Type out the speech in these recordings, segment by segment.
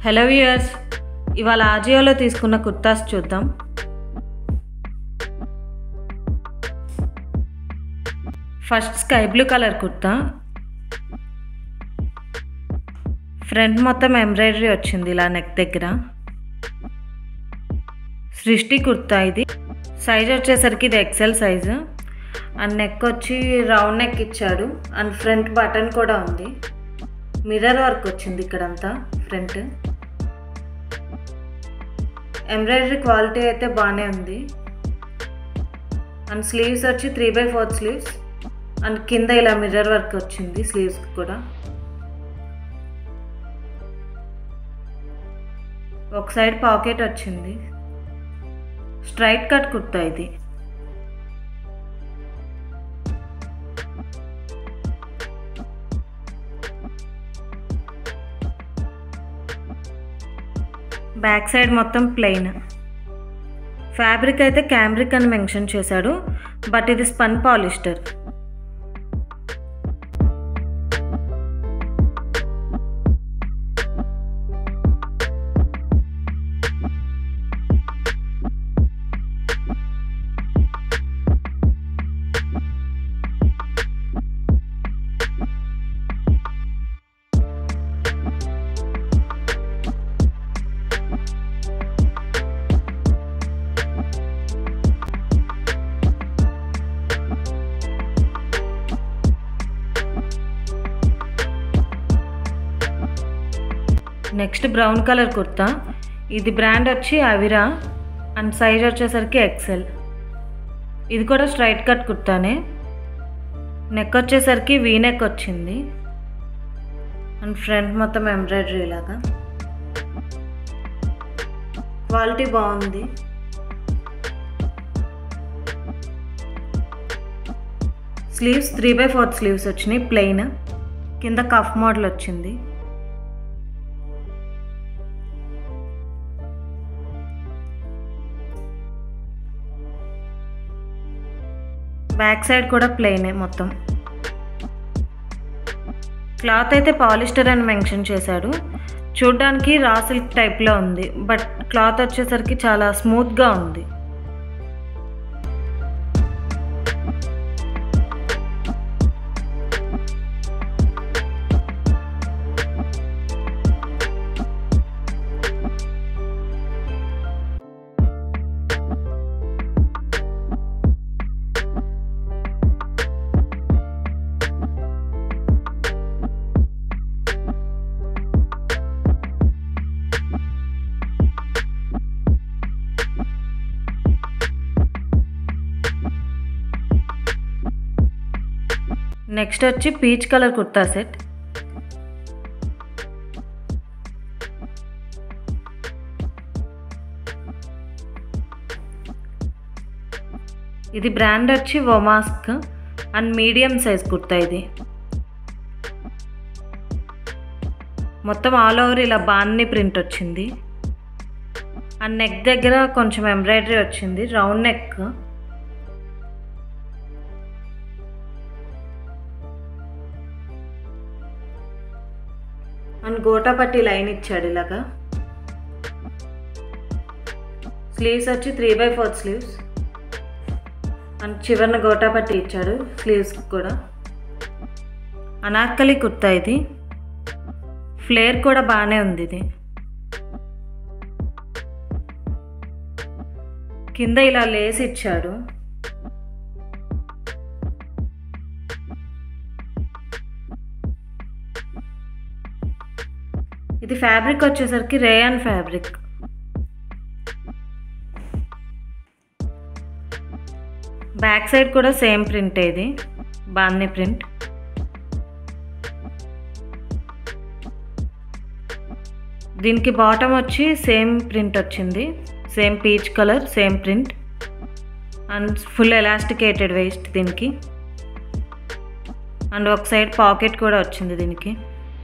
Hello viewers, ఇవాళ ఆజియోలో తీసుకున్న కుర్తాస్ చూద్దాం. First sky blue colour kurta. Front మొత్తం ఎంబ్రాయిడరీ వచ్చింది ఇలా నెక్ దగ్గర. సృష్టి కుర్తా ఇది. సైజ్ వచ్చేసరికి ఇది ఎక్సెల్ సైజు. అండ్ నెక్ వచ్చి రౌండ్ నెక్ ఇచ్చాడు. అండ్ ఫ్రంట్ బటన్ కూడా ఉంది. మిర్రర్ వర్క్ వచ్చింది ఇక్కడంతా ఫ్రంట్. ఎంబ్రాయిడరీ క్వాలిటీ అయితే బాగానే ఉంది. అండ్ స్లీవ్స్ వచ్చి 3/4 స్లీవ్స్. అండ్ కింద ఇలా మిర్రర్ వర్క్ వచ్చింది స్లీవ్స్ కూడా. ఒక సైడ్ పాకెట్ వచ్చింది. స్ట్రైట్ కట్ కుర్తా ఇది. బ్యాక్ సైడ్ మొత్తం ప్లెయిన్. ఫ్యాబ్రిక్ అయితే క్యామ్రిక్ అని మెన్షన్ చేశాడు, బట్ ఇది spun polyester. Next brown colour kurta. ఇది బ్రాండ్ వచ్చి అవిరా. అండ్ సైజ్ వచ్చేసరికి ఎక్సెల్. ఇది కూడా స్ట్రైట్ కట్ కుర్తానే. నెక్ వచ్చేసరికి వీ నెక్ వచ్చింది. అండ్ ఫ్రంట్ మొత్తం ఎంబ్రాయిడరీ లాగా. క్వాలిటీ బాగుంది. స్లీవ్స్ 3/4 స్లీవ్స్ వచ్చినాయి ప్లెయిన్. కింద కఫ్ మోడల్ వచ్చింది. బ్యాక్ సైడ్ కూడా ప్లెయినే మొత్తం. క్లాత్ అయితే పాలిస్టర్ అని మెన్షన్ చేశాడు. చూడ్డానికి రా సిల్క్ టైప్లో ఉంది, బట్ క్లాత్ వచ్చేసరికి చాలా స్మూత్గా ఉంది. నెక్స్ట్ వచ్చి పీచ్ కలర్ కుర్తా సెట్. ఇది బ్రాండ్ వచ్చి వమాస్క్. అండ్ మీడియం సైజ్ కుర్తా ఇది. మొత్తం ఆల్ ఓవర్ ఇలా బాన్ని ప్రింట్ వచ్చింది. అండ్ నెక్ దగ్గర కొంచెం ఎంబ్రాయిడరీ వచ్చింది, round neck. And gota patti line ఇచ్చాడు ఇలాగా. స్లీవ్స్ వచ్చి 3/4 స్లీవ్స్. అండ్ చివరిన గోటాపట్టి ఇచ్చాడు స్లీవ్స్ కూడా. అనార్కలి కుర్తా ఇది. ఫ్లేర్ కూడా బాగానే ఉంది ఇది. కింద ఇలా లేస్ ఇచ్చాడు. ఇది ఫ్యాబ్రిక్ వచ్చేసరికి రేయాన్ ఫ్యాబ్రిక్. బ్యాక్ సైడ్ కూడా సేమ్ ప్రింట్. ఇది బాన్ని ప్రింట్. దీనికి బాటమ్ వచ్చి సేమ్ ప్రింట్ వచ్చింది. Same peach colour, same print. And full elasticated waist దీనికి. అండ్ ఒక సైడ్ పాకెట్ కూడా వచ్చింది దీనికి.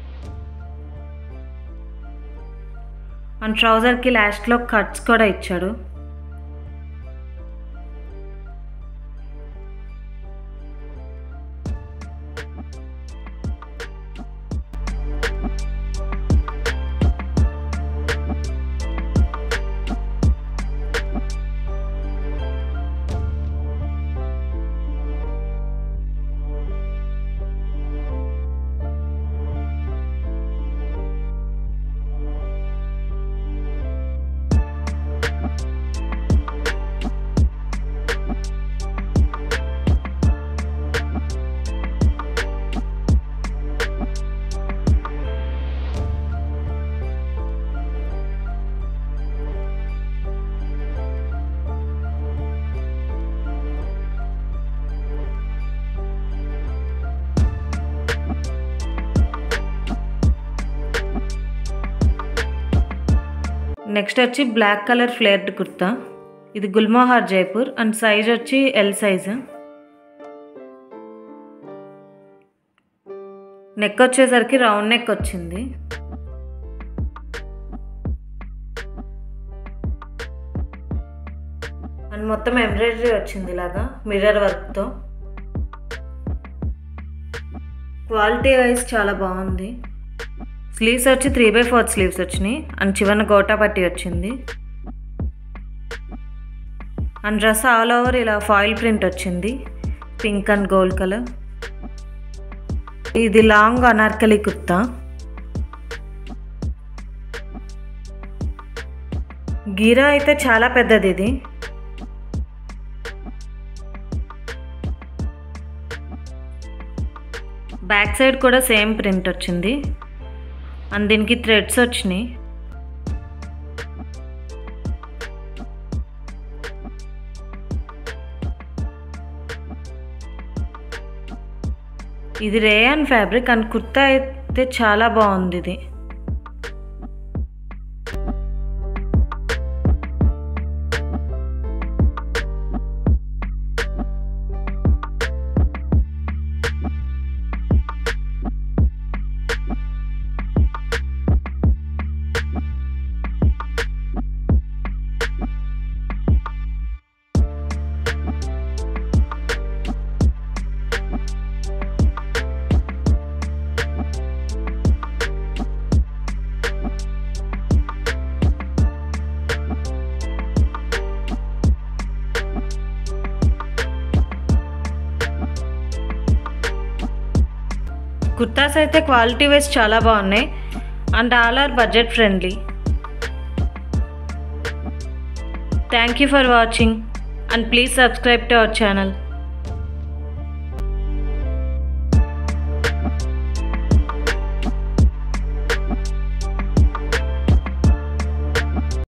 అండ్ ట్రౌజర్కి లాస్ట్లో కట్స్ కూడా ఇచ్చాడు. నెక్స్ట్ వచ్చి బ్లాక్ కలర్ ఫ్లేర్డ్ కుర్తా. ఇది గుల్మోహర్ జైపూర్ అండ్ సైజ్ వచ్చి ఎల్ సైజ్. నెక్ వచ్చేసరికి రౌండ్ నెక్ వచ్చింది. అండ్ మొత్తం ఎంబ్రాయిడరీ వచ్చింది ఇలాగా మిర్రర్ వర్క్తో. క్వాలిటీ వైజ్ చాలా బాగుంది. స్లీవ్స్ వచ్చి 3/4 స్లీవ్స్ వచ్చినాయి అండ్ చివరన గోటా పట్టి వచ్చింది. అండ్ డ్రెస్ ఆల్ ఓవర్ ఇలా ఫాయిల్ ప్రింట్ వచ్చింది, పింక్ అండ్ గోల్డ్ కలర్. ఇది లాంగ్ అనార్కలి కుర్తా. గీరా అయితే చాలా పెద్దది. ఇది బ్యాక్ సైడ్ కూడా సేమ్ ప్రింట్ వచ్చింది అండ్ దీనికి థ్రెడ్స్ వచ్చినాయి. ఇది రేయాన్ ఫ్యాబ్రిక్ అండ్ కుర్తా అయితే చాలా బాగుంది. ఇది కుర్తాస్ అయితే క్వాలిటీ వైజ్ చాలా బాగున్నాయి and all are budget friendly. Thank you for watching and please subscribe to our channel.